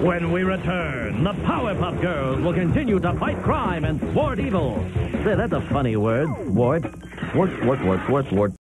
When we return, the Powerpuff Girls will continue to fight crime and thwart evil. Say, that's a funny word, thwart. Thwart.